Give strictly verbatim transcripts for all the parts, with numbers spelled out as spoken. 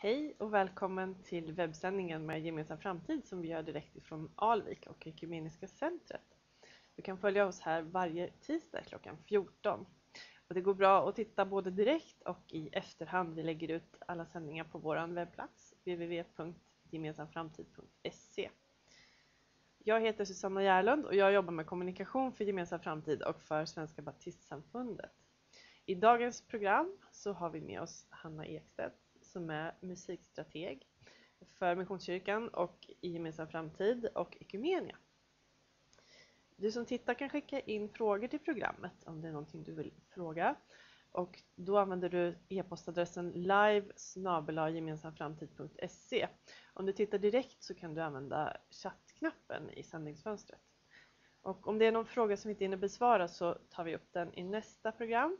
Hej och välkommen till webbsändningen med Gemensam framtid som vi gör direkt ifrån Alvik och Ekumeniska centret. Du kan följa oss här varje tisdag klockan fjorton. Och det går bra att titta både direkt och i efterhand. Vi lägger ut alla sändningar på vår webbplats w w w punkt gemensamframtid punkt se. Jag heter Susanna Järlund och jag jobbar med kommunikation för Gemensam framtid och för Svenska Baptistsamfundet. I dagens program så har vi med oss Hanna Ekstedt som är musikstrateg för Missionskyrkan och i Gemensam framtid och Ekumenia. Du som tittar kan skicka in frågor till programmet om det är någonting du vill fråga. Och då använder du e-postadressen live snabel-a gemensamframtid punkt se. Om du tittar direkt så kan du använda chattknappen i sändningsfönstret. Och om det är någon fråga som inte hinner besvara så tar vi upp den i nästa program.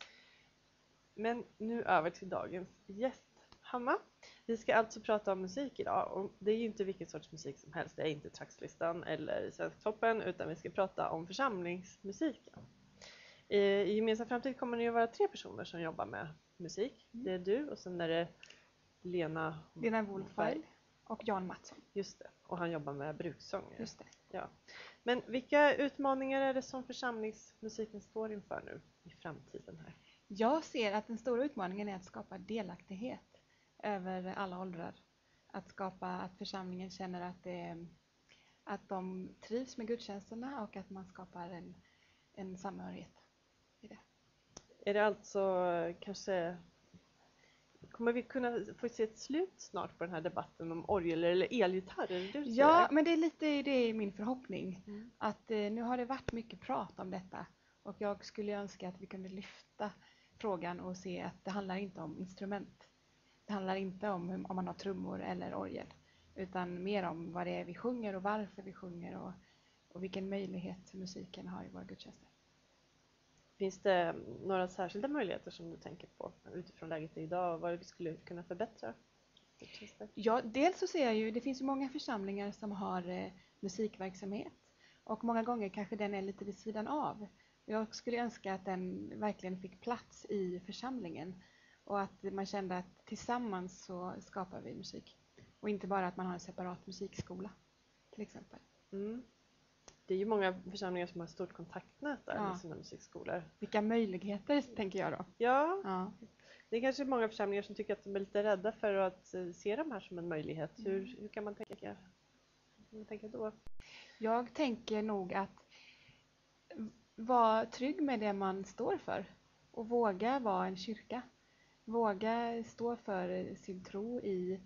Men nu över till dagens gäst, Hanna. Vi ska alltså prata om musik idag och det är ju inte vilken sorts musik som helst. Det är inte Trackslistan eller Svensktoppen utan vi ska prata om församlingsmusiken. I Gemensam framtid kommer det ju vara tre personer som jobbar med musik. Det är du och sen är det Lena, Lena Wolfberg och Jan Mattsson. Just det, och han jobbar med brukssånger. Just det. Ja. Men vilka utmaningar är det som församlingsmusiken står inför nu i framtiden här? Jag ser att den stora utmaningen är att skapa delaktighet över alla åldrar. Att skapa att församlingen känner att, det, att de trivs med gudstjänsterna och att man skapar en, en samhörighet i det. Är det alltså kanske, kommer vi kunna få se ett slut snart på den här debatten om orgel eller elgitarrer? Ja, men det är lite det är min förhoppning. Mm. Att eh, nu har det varit mycket prat om detta och jag skulle önska att vi kunde lyfta frågan och se att det handlar inte om instrument. Det handlar inte om om man har trummor eller orgel utan mer om vad det är vi sjunger och varför vi sjunger och, och vilken möjlighet musiken har i våra gudstjänster. Finns det några särskilda möjligheter som du tänker på utifrån läget idag och vad vi skulle kunna förbättra? Ja, dels så ser jag ju, det finns ju många församlingar som har eh, musikverksamhet och många gånger kanske den är lite vid sidan av. Jag skulle önska att den verkligen fick plats i församlingen och att man kände att tillsammans så skapar vi musik. Och inte bara att man har en separat musikskola till exempel. Mm. Det är ju många församlingar som har ett stort kontaktnät där Ja. med sina musikskolor. Vilka möjligheter tänker jag då. Ja, Ja. det är kanske många församlingar som tycker att de är lite rädda för att se de här som en möjlighet. Mm. Hur, hur kan man tänka, hur kan man tänka då? Jag tänker nog att vara trygg med det man står för och våga vara en kyrka. Våga stå för sin tro i,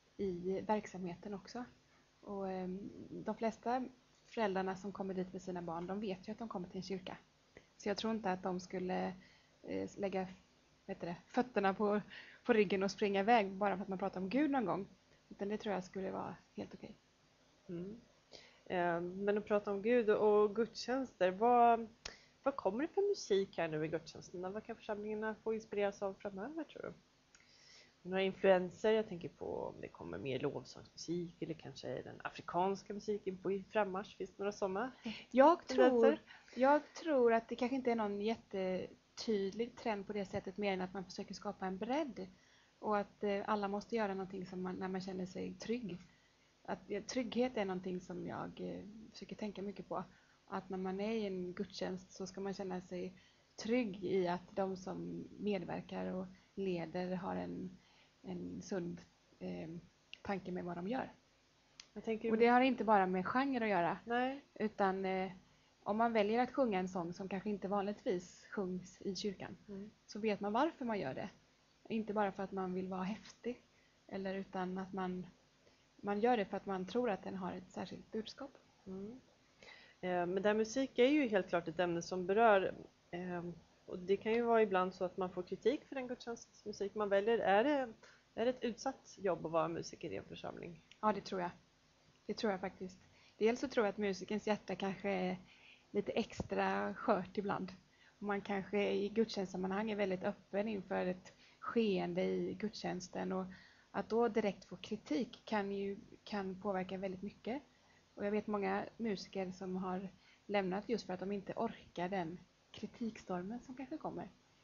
i verksamheten också. Och, eh, de flesta föräldrarna som kommer dit med sina barn, de vet ju att de kommer till en kyrka. Så jag tror inte att de skulle eh, lägga vet det, fötterna på, på ryggen och springa iväg bara för att man pratar om Gud någon gång. Utan det tror jag skulle vara helt okej. Mm. Eh, men att prata om Gud och gudstjänster, vad, vad kommer det för musik här nu i gudstjänsterna? Vad kan församlingarna få inspireras av framöver tror du? Några influenser, jag tänker på om det kommer mer lovsångsmusik eller kanske den afrikanska musiken på frammarsch. Finns det några sådana? Jag tror, jag tror att det kanske inte är någon jättetydlig trend på det sättet mer än att man försöker skapa en bredd. Och att eh, alla måste göra någonting som man, när man känner sig trygg. Att, ja, trygghet är någonting som jag eh, försöker tänka mycket på. Att när man är i en gudstjänst så ska man känna sig trygg i att de som medverkar och leder har en, en sund eh, tanke med vad de gör. Jag tänker... Och det har inte bara med genre att göra. Nej. Utan eh, om man väljer att sjunga en sång som kanske inte vanligtvis sjungs i kyrkan. Mm. Så vet man varför man gör det. Inte bara för att man vill vara häftig. Eller utan att man, man gör det för att man tror att den har ett särskilt budskap. Mm. Eh, men där musik är ju helt klart ett ämne som berör. Eh, och det kan ju vara ibland så att man får kritik för den gudstjänstmusik man väljer. Är det, är det ett utsatt jobb att vara musiker i en församling? Ja, det tror jag. Det tror jag faktiskt. Dels så tror jag att musikens hjärta kanske är lite extra skört ibland. Och man kanske i gudstjänstsammanhang är väldigt öppen inför ett skeende i gudstjänsten. Och att då direkt få kritik kan ju kan påverka väldigt mycket. Och jag vet många musiker som har lämnat just för att de inte orkar den kritikstormen som kanske kommer.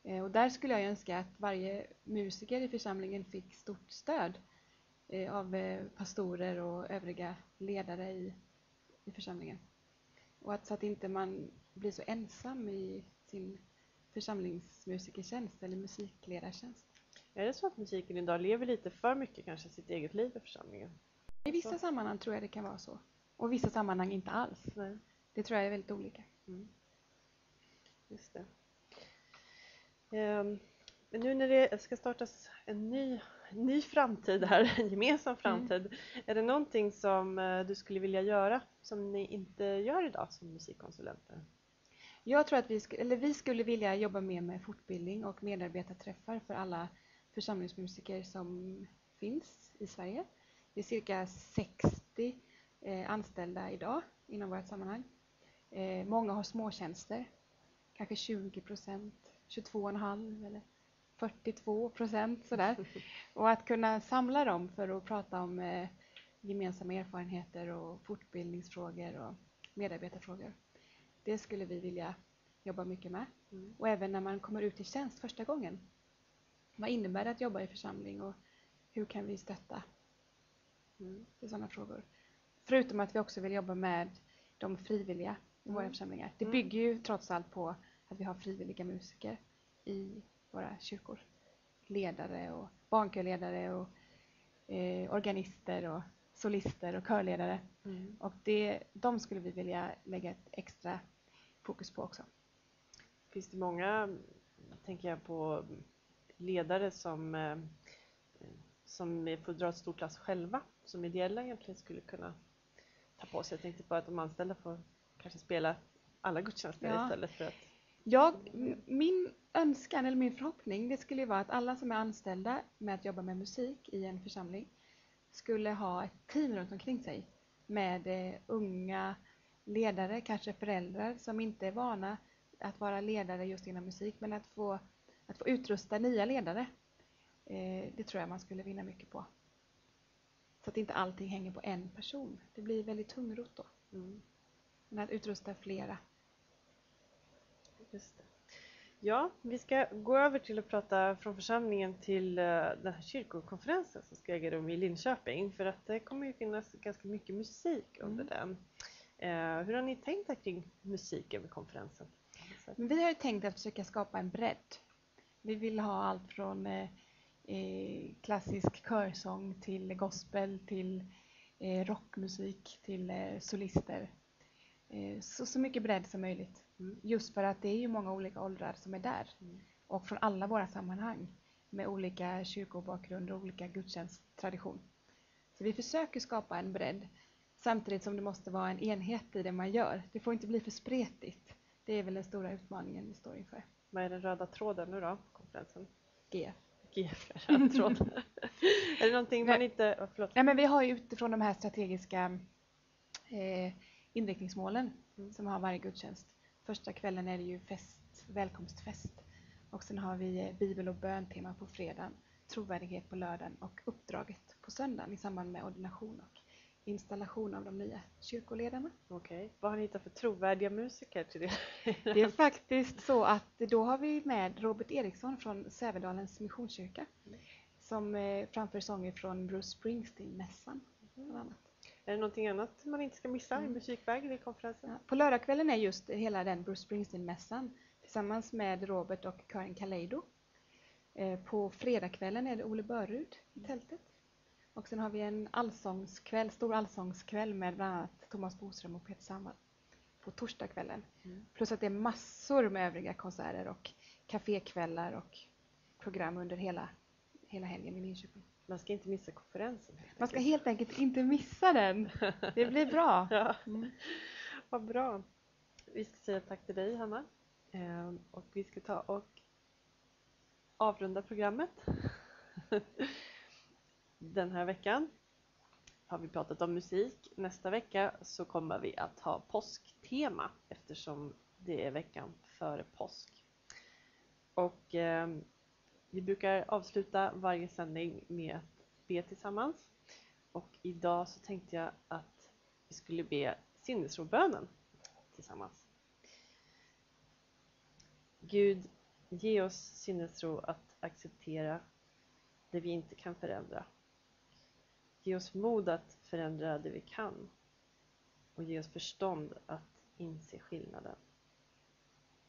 Eh, och där skulle jag önska att varje musiker i församlingen fick stort stöd eh, av eh, pastorer och övriga ledare i, i församlingen. Och att, så att inte man blir så ensam i sin församlingsmusikertjänst eller musikledartjänst. Är det så att musiken idag lever lite för mycket kanske sitt eget liv i församlingen? I vissa så. sammanhang tror jag det kan vara så. Och i vissa sammanhang inte alls. Nej. Det tror jag är väldigt olika. Mm. Just det. Um, men nu när det ska startas en ny, en ny framtid här, en gemensam framtid. Mm. Är det någonting som uh, du skulle vilja göra som ni inte gör idag som musikkonsulenter? Jag tror att vi, sk- eller vi skulle vilja jobba mer med fortbildning och medarbetarträffar för alla församlingsmusiker som finns i Sverige. Det är cirka sextio eh, anställda idag inom vårt sammanhang. Eh, många har småtjänster, kanske tjugo procent, tjugotvå komma fem eller fyrtiotvå procent sådär. Och att kunna samla dem för att prata om eh, gemensamma erfarenheter och fortbildningsfrågor och medarbetarfrågor. Det skulle vi vilja jobba mycket med. Mm. Och även när man kommer ut i tjänst första gången. Vad innebär det att jobba i församling och hur kan vi stötta? Mm. Det är sådana frågor. Förutom att vi också vill jobba med de frivilliga i mm. våra församlingar. Det bygger ju trots allt på att vi har frivilliga musiker i våra kyrkor. Ledare och barnkörledare och eh, organister och solister och körledare. Mm. Och det, de skulle vi vilja lägga ett extra fokus på också. Finns det många, tänker jag på, ledare som, eh, som får dra ett stort lass själva, som ideella egentligen skulle kunna ta på sig? Jag tänkte på att de anställda får kanske spela alla gudstjänster ja. istället för att... Jag, min önskan eller min förhoppning det skulle vara att alla som är anställda med att jobba med musik i en församling skulle ha ett team runt omkring sig med eh, unga ledare, kanske föräldrar som inte är vana att vara ledare just inom musik, men att få, att få utrusta nya ledare. Eh, det tror jag man skulle vinna mycket på. Så att inte allting hänger på en person. Det blir väldigt tungrot då. Mm. Men att utrusta flera. Just det. Ja, vi ska gå över till att prata från församlingen till uh, den här kyrkokonferensen som ska äga rum i Linköping. För att det kommer ju finnas ganska mycket musik under mm. den. Uh, hur har ni tänkt kring musiken vid konferensen? Men vi har ju tänkt att försöka skapa en bredd. Vi vill ha allt från eh, eh, klassisk körsång till gospel till eh, rockmusik till eh, solister. Eh, så, så mycket bredd som möjligt. Mm. Just för att det är ju många olika åldrar som är där. Mm. Och från alla våra sammanhang. Med olika kyrkobakgrund och olika gudstjänsttradition. Så vi försöker skapa en bredd. Samtidigt som det måste vara en enhet i det man gör. Det får inte bli för spretigt. Det är väl den stora utmaningen vi står inför. Vad är den röda tråden nu då, konferensen? G F. G F är röda tråden. Är det någonting man inte... Oh, förlåt. Nej, men vi har ju utifrån de här strategiska eh, inriktningsmålen mm. som har varje gudstjänst. Första kvällen är det ju fest, välkomstfest. Och sen har vi bibel- och böntema på fredagen. Trovärdighet på lördagen och uppdraget på söndagen i samband med ordination och installation av de nya kyrkoledarna. Okej. Vad har ni hittat för trovärdiga musiker till det? Det är faktiskt så att då har vi med Robert Eriksson från Sävedalens missionskyrka mm. som eh, framför sånger från Bruce Springsteen-mässan bland annat. Är det någonting annat man inte ska missa mm. i musikväg vid konferensen? Ja, på lördagskvällen är just hela den Bruce Springsteen-mässan tillsammans med Robert och Karin Kaleido. Eh, på fredagskvällen är det Ole Börrud i tältet. Och sen har vi en allsångskväll, stor allsångskväll med bland annat Thomas Boström och Peter Sandvall på torsdagskvällen. Mm. Plus att det är massor med övriga konserter och kafékvällar och program under hela, hela helgen i Linköping. Man ska inte missa konferensen. Man ska helt enkelt inte missa den. Det blir bra. Ja. Mm. Vad bra. Vi ska säga tack till dig, Hanna. Ehm, och vi ska ta och avrunda programmet. Den här veckan har vi pratat om musik. Nästa vecka så kommer vi att ha påsktema eftersom det är veckan före påsk. Och eh, vi brukar avsluta varje sändning med att be tillsammans. Och idag så tänkte jag att vi skulle be sinnesrobönen tillsammans. Gud, Ge oss sinnesro att acceptera det vi inte kan förändra. Ge oss mod att förändra det vi kan. Och ge oss förstånd att inse skillnaden.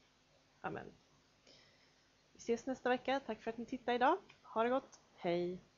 Amen. Vi ses nästa vecka. Tack för att ni tittade idag. Ha det gott. Hej!